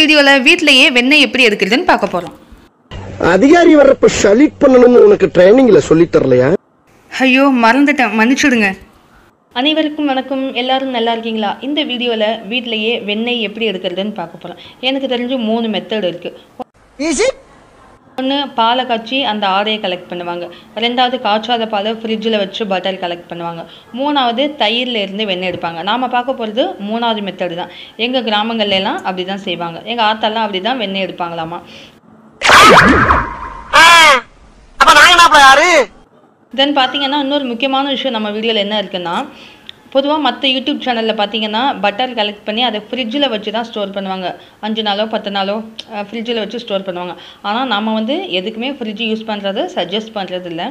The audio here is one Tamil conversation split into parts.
வீடியோவில் வீட்டிலேயே வெண்ணெய் எப்படி எடுக்கிறதுன்னு பார்க்க போகிறோம். அதிகாரி வர்றப்ப ஷலிட் பண்ணணும்னு உனக்கு ட்ரைனிங்ல சொல்லி தரலையா? ஐயோ மறந்துட்டேன், மன்னிச்சுடுங்க. அனைவருக்கும் வணக்கம். எல்லாரும் நல்லா இருக்கீங்களா? இந்த வீடியோவில் வீட்டிலேயே வெண்ணெய் எப்படி எடுக்கிறதுன்னு பார்க்க போகிறோம். எனக்கு தெரிஞ்சு 3 மெத்தட் இருக்குது. ஒன்று, பாலை காய்ச்சி அந்த ஆடையை கலெக்ட் பண்ணுவாங்க. 2வது, காய்ச்சாத பாலை ஃப்ரிட்ஜில் வச்சு பட்டர் கலெக்ட் பண்ணுவாங்க. 3வது, தயிரில் இருந்து வெண்ணெய் எடுப்பாங்க. நாம் பார்க்க போகிறது 3வது மெத்தடு தான். எங்கள் கிராமங்கள்லாம் அப்படி தான் செய்வாங்க. எங்கள் ஆத்தாலாம் அப்படி தான் வெண்ணெய் எடுப்பாங்களாமா. தென் பார்த்தீங்கன்னா இன்னொரு முக்கியமான விஷயம் நம்ம வீடியோவில் என்ன இருக்குன்னா, பொதுவாக மற்ற யூடியூப் சேனலில் பார்த்தீங்கன்னா பட்டர் கலெக்ட் பண்ணி அதை ஃப்ரிட்ஜில் வச்சு தான் ஸ்டோர் பண்ணுவாங்க. 5 நாளோ 10 நாளோ ஃப்ரிட்ஜில் வச்சு ஸ்டோர் பண்ணுவாங்க. ஆனால் நம்ம வந்து எதுக்குமே ஃப்ரிட்ஜ் யூஸ் பண்ணுறது சஜஸ்ட் பண்ணுறது இல்லை.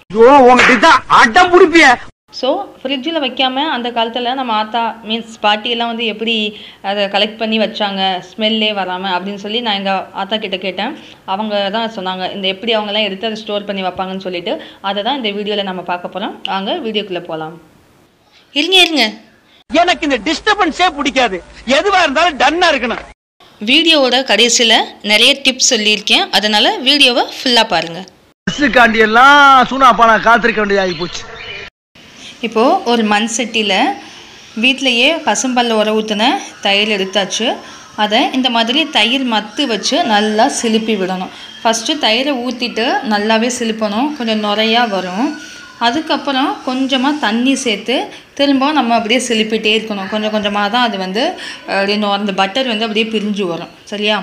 ஸோ ஃப்ரிட்ஜில் வைக்காமல் அந்த காலத்தில் நம்ம ஆத்தா மீன்ஸ் பாட்டியெல்லாம் வந்து எப்படி அதை கலெக்ட் பண்ணி வச்சாங்க ஸ்மெல்லே வராமல் அப்படின்னு சொல்லி நான் எங்கள் ஆத்தா கிட்ட கேட்டேன். அவங்க தான் சொன்னாங்க இந்த எப்படி அவங்கெல்லாம் எடுத்து அதை ஸ்டோர் பண்ணி வைப்பாங்கன்னு சொல்லிட்டு. அதை தான் இந்த வீடியோவில் நம்ம பார்க்க போகிறோம். வாங்க வீடியோக்குள்ளே போகலாம். இருங்க, எனக்கு இந்த டிஸ்டர்பன்ஸே பிடிக்காது. எதுவா இருந்தாலும் டன்னா இருக்கணும். வீடியோவோட கடைசியில் நிறைய டிப்ஸ் சொல்லியிருக்கேன், அதனால வீடியோவை ஃபுல்லாக பாருங்கள். பஸ்ஸுக்காண்டி எல்லாம் சூனாப்பானா காத்திருக்க வேண்டியதாகி போச்சு. இப்போது ஒரு மண் சட்டியில் வீட்டிலையே பசும்பல்ல உர ஊற்றின தயிர் எடுத்தாச்சு. அதை இந்த மாதிரி தயிர் மத்து வச்சு நல்லா சிலுப்பி விடணும். ஃபஸ்ட்டு தயிரை ஊற்றிட்டு நல்லாவே சிலுப்பணும், கொஞ்சம் நுரையா வரும். அதுக்கப்புறம் கொஞ்சமாக தண்ணி சேர்த்து திரும்ப நம்ம அப்படியே சிலுப்பிட்டே இருக்கணும். கொஞ்சம் கொஞ்சமாக தான் அது வந்து அந்த பட்டர் வந்து அப்படியே பிரிஞ்சு வரும். சரியா?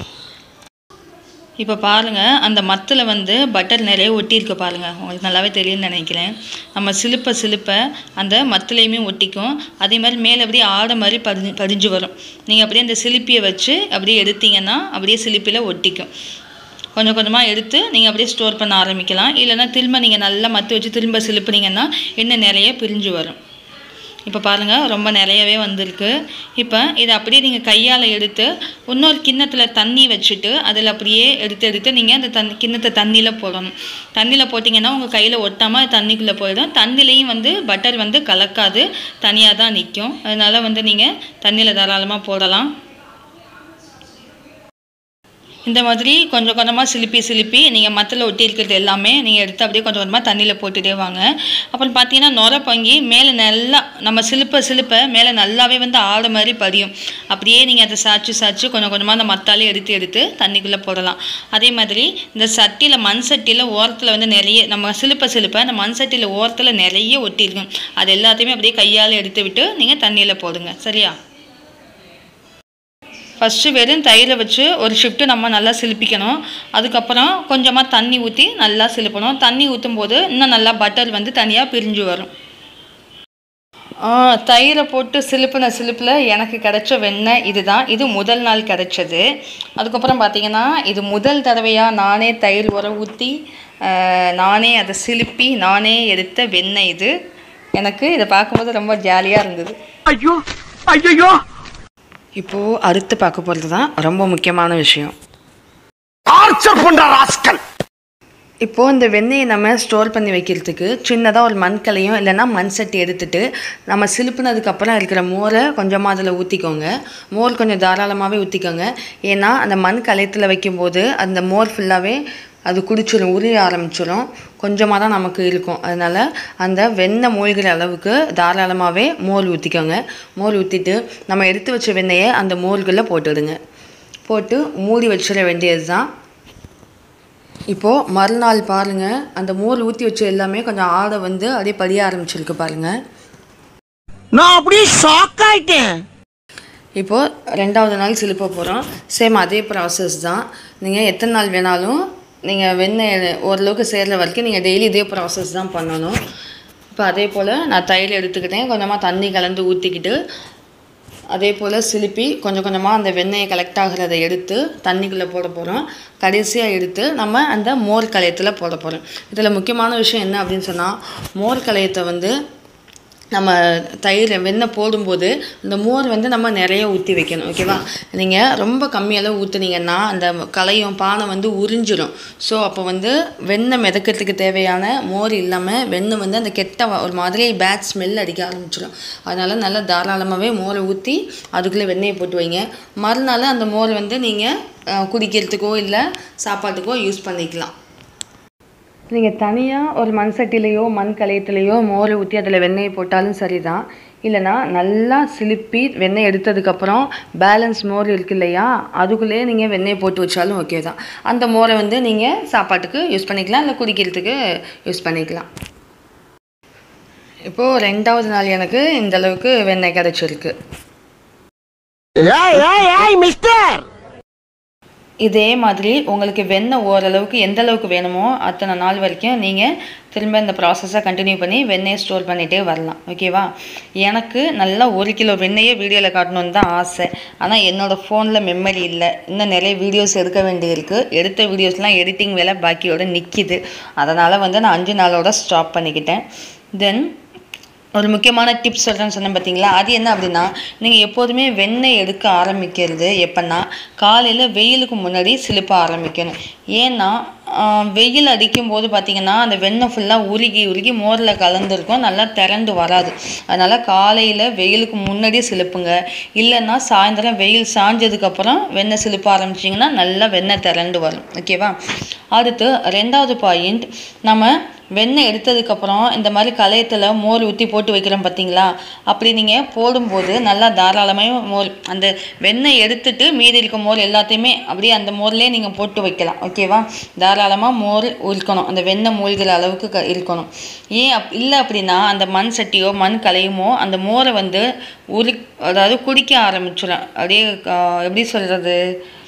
இப்போ பாருங்கள், அந்த மத்தில் வந்து பட்டர் நிறைய ஒட்டியிருக்கு பாருங்கள். உங்களுக்கு நல்லாவே தெரியும்னு நினைக்கிறேன். நம்ம சிலுப்ப அந்த மத்துலேயுமே ஒட்டிக்கும். அதே மாதிரி மேலே அப்படியே ஆடை மாதிரி பதிஞ்சு வரும். நீங்கள் அப்படியே அந்த சிலுப்பியை வச்சு அப்படியே எடுத்தீங்கன்னா அப்படியே சிலுப்பியில் ஒட்டிக்கும். கொஞ்சம் கொஞ்சமாக எடுத்து நீங்கள் அப்படியே ஸ்டோர் பண்ண ஆரம்பிக்கலாம். இல்லைனா திரும்ப நீங்கள் நல்லா மத்து வச்சு திரும்ப சிலுப்புனீங்கன்னா இன்னும் நிறைய பிரிஞ்சு வரும். இப்போ பாருங்கள், ரொம்ப நிறையவே வந்திருக்கு. இப்போ இதை அப்படியே நீங்கள் கையால் எடுத்து இன்னொரு கிண்ணத்தில் தண்ணி வச்சுட்டு அதில் அப்படியே எடுத்து நீங்கள் அந்த கிண்ணத்தை தண்ணியில் போடணும். தண்ணியில் போட்டிங்கன்னா உங்கள் கையில் ஒட்டாமல் தண்ணிக்குள்ளே போயிடும். தண்ணிலையும் வந்து பட்டர் வந்து கலக்காது, தனியாக தான் நிற்கும். அதனால் வந்து நீங்கள் தண்ணியில் தாராளமாக போடலாம். இந்த மாதிரி கொஞ்சம் கொஞ்சமாக சிலுப்பி நீங்கள் மத்தில் ஒட்டி இருக்கிறது எல்லாமே நீங்கள் எடுத்து அப்படியே கொஞ்சம் கொஞ்சமாக தண்ணியில் போட்டுகிட்டே வாங்க. அப்புறம் பார்த்தீங்கன்னா நுரை பொங்கி மேலே நல்லா நம்ம சிலுப்ப மேலே நல்லாவே வந்து ஆடு மாதிரி படியும். அப்படியே நீங்கள் அதை சாய்ச்சி கொஞ்சம் கொஞ்சமாக அந்த மத்தாலே எடுத்து தண்ணிக்குள்ளே போடலாம். அதே மாதிரி இந்த சட்டியில் மண் சட்டியில் ஓரத்தில் வந்து நிறைய நம்ம சிலுப்ப அந்த மண் சட்டியில் ஓரத்தில் நிறைய ஒட்டியிருக்கும். அது எல்லாத்தையுமே அப்படியே கையால் எடுத்து விட்டு நீங்கள் தண்ணியில் போடுங்க. சரியா? ஃபஸ்ட்டு வெறும் தயிரை வச்சு ஒரு ஷிஃப்ட்டு நம்ம நல்லா சிலுப்பிக்கணும். அதுக்கப்புறம் கொஞ்சமாக தண்ணி ஊற்றி நல்லா சிலுப்பணும். தண்ணி ஊற்றும் போது இன்னும் நல்லா பட்டர் வந்து தனியாக பிரிஞ்சு வரும். தயிரை போட்டு சிலுப்பில் எனக்கு கிடைச்ச வெண்ணெய் இதுதான். இது முதல் நாள் கிடைச்சது. அதுக்கப்புறம் பார்த்திங்கன்னா இது முதல் தடவையாக நானே தயிர் உர ஊற்றி நானே அதை சிலுப்பி நானே எடுத்த வெண்ணெய் இது. எனக்கு இதை பார்க்கும்போது ரொம்ப ஜாலியாக இருந்தது. ஐயோ இப்போது அடுத்து பார்க்க போகிறது தான் ரொம்ப முக்கியமான விஷயம். இப்போது இந்த வெண்ணெயை நம்ம ஸ்டோர் பண்ணி வைக்கிறதுக்கு சின்னதாக ஒரு மண்கலையும் இல்லைன்னா மண் சட்டி எடுத்துகிட்டு நம்ம சிலுப்புனதுக்கப்புறம் இருக்கிற மோரை கொஞ்சமாக அதில் ஊற்றிக்கோங்க. மோர் கொஞ்சம் தாராளமாகவே ஊற்றிக்கோங்க. ஏன்னா அந்த மண் கலையத்தில் வைக்கும்போது அந்த மோர் ஃபுல்லாகவே அது குடிச்சிடும், உரிய ஆரம்பிச்சிடும். கொஞ்சமாக தான் நமக்கு இருக்கும். அதனால் அந்த வெண்ணெய் மூழ்கிற அளவுக்கு தாராளமாகவே மோர் ஊற்றிக்கோங்க. மோர் ஊற்றிட்டு நம்ம எடுத்து வச்ச வெண்ணெயை அந்த மோர்களில் போட்டுடுங்க. போட்டு மூடி வச்சிட வேண்டியது தான். இப்போது மறுநாள் பாருங்கள், அந்த மோர் ஊற்றி வச்ச எல்லாமே கொஞ்சம் ஆடை வந்து அப்படியே படிய ஆரம்பிச்சிருக்கு பாருங்கள். நான் அப்படியே ஷாக் ஆகிட்டேன். இப்போது 2வது நாள் சிலுப்ப போகிறோம். சேம் அதே ப்ராசஸ் தான். நீங்கள் எத்தனை நாள் வேணாலும் நீங்கள் வெண்ணெய் ஓரளவுக்கு சேர்கிற வரைக்கும் நீங்கள் டெய்லி இதே ப்ராசஸ் தான் பண்ணணும். இப்போ அதே போல் நான் தயிர் எடுத்துக்கிட்டேன். கொஞ்சமாக தண்ணி கலந்து ஊற்றிக்கிட்டு அதே போல் சிலுப்பி கொஞ்சம் கொஞ்சமாக அந்த வெண்ணெயை கலெக்ட் ஆகிறத எடுத்து தண்ணிக்குள்ளே போட போகிறோம். கடைசியாக எடுத்து நம்ம அந்த மோர் கலையத்தில் போட போகிறோம். இதில் முக்கியமான விஷயம் என்ன அப்படின்னு சொன்னால், மோர் கலையத்தை வந்து நம்ம தயிர் வெண்ணெய் போடும்போது அந்த மோர் வந்து நம்ம நிறைய ஊற்றி வைக்கணும். ஓகேவா? நீங்கள் ரொம்ப கம்மியளவு ஊற்றுனீங்கன்னா அந்த கலையும் பானை வந்து உறிஞ்சிடும். ஸோ அப்போ வந்து வெண்ணெய் மிதக்கிறதுக்கு தேவையான மோர் இல்லாமல் வெண்ணெய் வந்து அந்த கெட்ட ஒரு மாதிரி பேட் ஸ்மெல் அடிக்க ஆரம்பிச்சிடும். அதனால் நல்லா தாராளமாகவே மோரை ஊற்றி அதுக்குள்ளே வெண்ணெயை போட்டு வைங்க. மறுநாள் அந்த மோர் வந்து நீங்கள் குடிக்கிறதுக்கோ இல்லை சாப்பாட்டுக்கோ யூஸ் பண்ணிக்கலாம். நீங்கள் தனியாக ஒரு மண் சட்டிலேயோ மண் கலையத்துலேயோ மோரை ஊற்றி அதில் வெண்ணெயை போட்டாலும் சரி தான். இல்லைனா நல்லா சிலுப்பி வெண்ணெய் எடுத்ததுக்கப்புறம் பேலன்ஸ் மோர் இருக்கு இல்லையா, அதுக்குள்ளேயே நீங்கள் வெண்ணெயை போட்டு வச்சாலும் ஓகே தான். அந்த மோரை வந்து நீங்கள் சாப்பாட்டுக்கு யூஸ் பண்ணிக்கலாம், இல்லை குடிக்கிறதுக்கு யூஸ் பண்ணிக்கலாம். இப்போது 2வது நாள் எனக்கு இந்தளவுக்கு வெண்ணெய் கிடச்சிருக்கு. இதே மாதிரி உங்களுக்கு வெண்ணெய் ஓரளவுக்கு எந்த அளவுக்கு வேணுமோ அத்தனை நாள் வரைக்கும் நீங்கள் திரும்ப இந்த ப்ராசஸை கண்டினியூ பண்ணி வெண்ணெயை ஸ்டோர் பண்ணிகிட்டே வரலாம். ஓகேவா? எனக்கு நல்லா 1 கிலோ வெண்ணெயை வீடியோவில் காட்டணுன்னு தான் ஆசை. ஆனால் என்னோடய ஃபோனில் மெமரி இல்லை. இன்னும் நிறைய வீடியோஸ் எடுக்க வேண்டியிருக்கு. எடுத்த வீடியோஸ்லாம் எடிட்டிங் வேலை பாக்கியோடு நிற்கிது. அதனால் வந்து நான் 5 நாளோட ஸ்டாப் பண்ணிக்கிட்டேன். தென் ஒரு முக்கியமான டிப்ஸ் சொல்கிறேன்னு சொன்னேன் பார்த்தீங்களா, அது என்ன அப்படின்னா, நீங்கள் எப்போதுமே வெண்ணெய் எடுக்க ஆரம்பிக்கிறது எப்போன்னா காலையில் வெயிலுக்கு முன்னாடி சிலுப்ப ஆரம்பிக்கணும். ஏன்னா வெயில் அடிக்கும் போது பார்த்திங்கன்னா அந்த வெண்ணெய் ஃபுல்லாக உருகி மோரில் கலந்துருக்கும், நல்லா திரண்டு வராது. அதனால் காலையில் வெயிலுக்கு முன்னாடியே சிலுப்புங்க. இல்லைன்னா சாயந்தரம் வெயில் சாஞ்சதுக்கப்புறம் வெண்ணெய் சிலுப்ப ஆரம்பிச்சிங்கன்னா நல்லா வெண்ணெய் திரண்டு வரும். ஓகேவா? அடுத்து 2வது பாயிண்ட், நம்ம வெண்ணெய் எடுத்ததுக்கப்புறம் இந்த மாதிரி கலையத்தில் மோர் ஊற்றி போட்டு வைக்கிறோம் பார்த்தீங்களா, அப்படி நீங்கள் போடும்போது நல்லா தாராளமாக மோர் அந்த வெண்ணெய் எடுத்துட்டு மீதி இருக்க மோர் எல்லாத்தையுமே அப்படியே அந்த மோர்லேயே நீங்கள் போட்டு வைக்கலாம். ஓகேவா? தாராளமாக மோர் இருக்கணும், அந்த வெண்ணெய் மூழ்கிற அளவுக்கு இருக்கணும். ஏன் இல்லை அப்படின்னா அந்த மண் சட்டியோ மண் கலையுமோ அந்த மோரை வந்து அதாவது குடிக்க ஆரம்பிச்சிடும். அப்படியே எப்படி சொல்கிறது,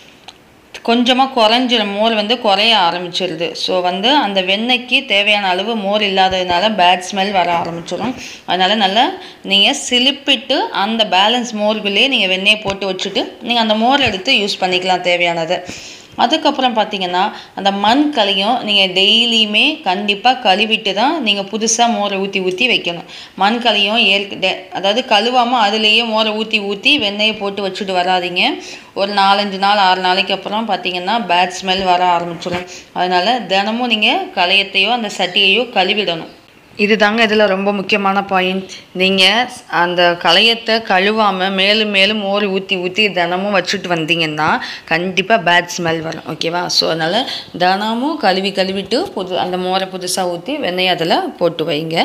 கொஞ்சமாக குறைஞ்சிடும், மோர் வந்து குறைய ஆரம்பிச்சிருது. ஸோ வந்து அந்த வெண்ணெய்க்கு தேவையான அளவு மோர் இல்லாததுனால பேட் ஸ்மெல் வர ஆரம்பிச்சிடும். அதனால் நல்லா நீங்கள் சிலுப்பிட்டு அந்த பேலன்ஸ் மோர்களையே நீங்கள் வெண்ணெயை போட்டு வச்சுட்டு நீங்கள் அந்த மோர் எடுத்து யூஸ் பண்ணிக்கலாம் தேவையானதை. அதுக்கப்புறம் பார்த்தீங்கன்னா அந்த மண் கலையும் நீங்கள் டெய்லியுமே கண்டிப்பாக கழுவிட்டு தான் நீங்கள் புதுசாக மோரை ஊற்றி வைக்கணும். மண் கலையும் அதாவது கழுவாமல் அதுலேயே மோரை ஊற்றி வெண்ணெயை போட்டு வச்சுட்டு வராதிங்க. ஒரு 4-5 நாள் 6 நாளைக்கு அப்புறம் பார்த்தீங்கன்னா பேட் ஸ்மெல் வர ஆரம்பிச்சிடும். அதனால் தினமும் நீங்கள் கலையத்தையோ அந்த சட்டியையோ கழுவிடணும். இதுதாங்க இதில் ரொம்ப முக்கியமான பாயிண்ட். நீங்கள் அந்த கலையத்தை கழுவாமல் மேலும் மோர் ஊற்றி தினமும் வச்சுட்டு வந்தீங்கன்னா கண்டிப்பாக பேட் ஸ்மெல் வரும். ஓகேவா? ஸோ அதனால் தினமும் கழுவிட்டு அந்த மோரை புதுசாக ஊற்றி வெண்ணெய் அதில் போட்டு வைங்க.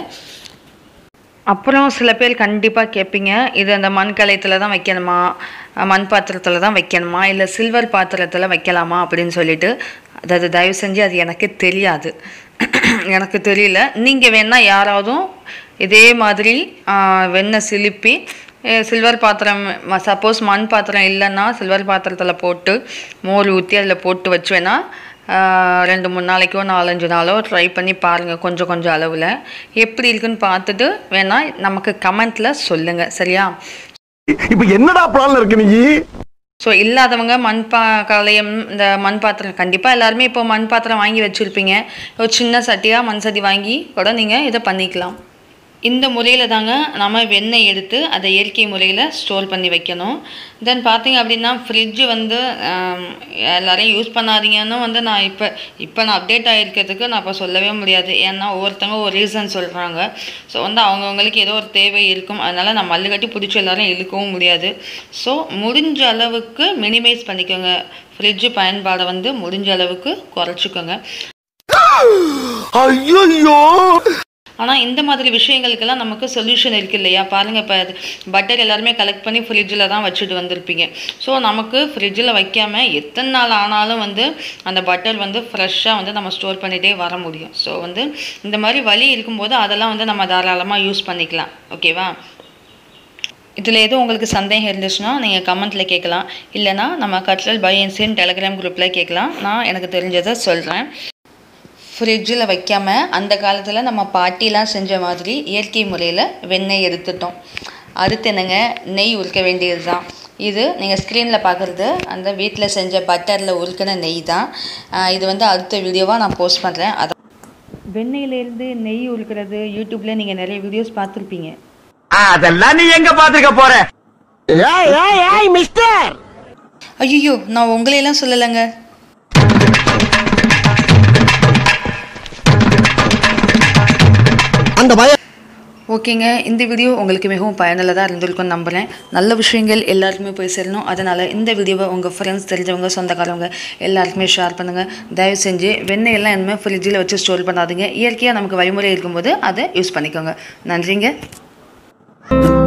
அப்புறம் சில பேர் கண்டிப்பாக கேட்பீங்க, இது அந்த மண் கலையத்தில் தான் வைக்கணுமா, மண் பாத்திரத்தில் தான் வைக்கணுமா, இல்லை சில்வர் பாத்திரத்தில் வைக்கலாமா அப்படின்னு சொல்லிட்டு. அதாவது தயவு செஞ்சு அது எனக்கு தெரியாது, எனக்கு தெரியல. நீங்கள் வேணால் யாராவதும் இதே மாதிரி வெண்ணெய் சிலுப்பி சில்வர் பாத்திரம், சப்போஸ் மண் பாத்திரம் இல்லைன்னா சில்வர் பாத்திரத்தில் போட்டு மோர் ஊற்றி அதில் போட்டு வச்சு வேணால் 2-3 நாளைக்கோ 4-5 நாளோ ட்ரை பண்ணி பாருங்கள். கொஞ்சம் அளவில் எப்படி இருக்குன்னு பார்த்துட்டு வேணால் நமக்கு கமெண்ட்டில் சொல்லுங்கள். சரியா? இப்போ என்னடா பிளான்ல இருக்கு நீ? ஸோ இல்லாதவங்க கலையம் இந்த மண் பாத்திரம் கண்டிப்பாக எல்லாருமே இப்போ மண் பாத்திரம் வாங்கி வச்சுருப்பீங்க. ஒரு சின்ன சட்டியாக மண் சட்டி வாங்கி கூட நீங்கள் இதை பண்ணிக்கலாம். இந்த முறையில் தாங்க நம்ம வெண்ணெய் எடுத்து அதை இயற்கை முறையில் ஸ்டோர் பண்ணி வைக்கணும். தென் பார்த்தீங்க அப்படின்னா ஃப்ரிட்ஜு வந்து எல்லோரையும் யூஸ் பண்ணாதீங்கன்னு வந்து நான் இப்போ நான் அப்டேட் ஆகிருக்கிறதுக்கு நான் இப்போ சொல்லவே முடியாது. ஏன்னா ஒவ்வொருத்தவங்க ஒரு ரீசன் சொல்கிறாங்க. ஸோ வந்து அவங்கவுங்களுக்கு ஏதோ ஒரு தேவை இருக்கும். அதனால் நான் மல்லு கட்டி பிடிச்சி எல்லோரும் இழுக்கவும் முடியாது. ஸோ முடிஞ்ச அளவுக்கு மினிமைஸ் பண்ணிக்கோங்க. ஃப்ரிட்ஜு பயன்பாடை வந்து முடிஞ்ச அளவுக்கு குறைச்சிக்கோங்க. ஐயோ! ஆனால் இந்த மாதிரி விஷயங்களுக்கெல்லாம் நமக்கு சொல்யூஷன் இருக்குது இல்லையா? பாருங்கள், இப்போ பட்டர் எல்லாருமே கலெக்ட் பண்ணி ஃப்ரிட்ஜில் தான் வச்சுட்டு வந்திருப்பீங்க. ஸோ நமக்கு ஃப்ரிட்ஜில் வைக்காமல் எத்தனை நாள் ஆனாலும் வந்து அந்த பட்டர் வந்து ஃப்ரெஷ்ஷாக வந்து நம்ம ஸ்டோர் பண்ணிகிட்டே வர முடியும். ஸோ வந்து இந்த மாதிரி வழி இருக்கும்போது அதெல்லாம் வந்து நம்ம தாராளமாக யூஸ் பண்ணிக்கலாம். ஓகேவா? இதில் எதுவும் உங்களுக்கு சந்தேகம் இருந்துச்சுன்னா நீங்கள் கமெண்ட்டில் கேட்கலாம். இல்லைனா நம்ம கட்ரல் பை இன்சியன் டெலிகிராம் குரூப்பில் கேட்கலாம். நான் எனக்கு தெரிஞ்சதை சொல்கிறேன். ஃப்ரிட்ஜில் வைக்காமல் அந்த காலத்தில் நம்ம பாட்டிலாம் செஞ்ச மாதிரி இயற்கை முறையில் வெண்ணெய் எடுத்துட்டோம். அடுத்து என்னங்க, நெய் உருக்க வேண்டியது தான். இது நீங்கள் ஸ்க்ரீனில் பார்க்குறது அந்த வீட்டில் செஞ்ச பட்டரில் உருக்கின நெய் தான். இது வந்து அடுத்த வீடியோவாக நான் போஸ்ட் பண்ணுறேன். வெண்ணெயிலேருந்து நெய் உருக்கிறது யூடியூப்பில் நீங்கள் நிறைய வீடியோஸ் பார்த்துருப்பீங்க. அதெல்லாம் நீ எங்க பாத்துக்க போற? மிஸ்டர் ஐயோ, நான் உங்களையெல்லாம் சொல்லலைங்க. அந்த பயம். ஓகேங்க, இந்த வீடியோ உங்களுக்கு மிகவும் பயனுள்ளதாக இருந்திருக்கும்னு நம்புகிறேன். நல்ல விஷயங்கள் எல்லாருக்குமே போய் சேரணும். அதனால் இந்த வீடியோவை உங்கள் ஃப்ரெண்ட்ஸ், தெரிஞ்சவங்க, சொந்தக்காரவங்க எல்லாருக்குமே ஷேர் பண்ணுங்கள். தயவு செஞ்சு வெண்ணெய் எல்லாம் இனிமேல் ஃப்ரிட்ஜில் வச்சு ஸ்டோர் பண்ணாதீங்க. இயற்கையாக நமக்கு வழிமுறை இருக்கும்போது அதை யூஸ் பண்ணிக்கோங்க. நன்றிங்க.